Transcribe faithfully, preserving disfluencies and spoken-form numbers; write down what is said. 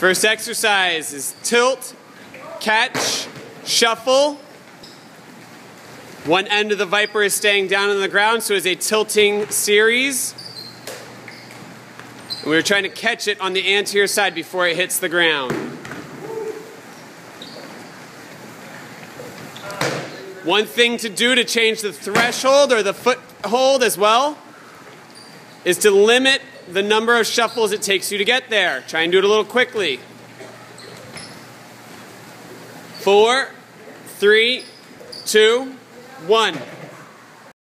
First exercise is tilt, catch, shuffle. One end of the ViPR is staying down on the ground, so it's a tilting series. And we're trying to catch it on the anterior side before it hits the ground. One thing to do to change the threshold or the foothold as well is to limit the number of shuffles it takes you to get there. Try and do it a little quickly. Four, three, two, one.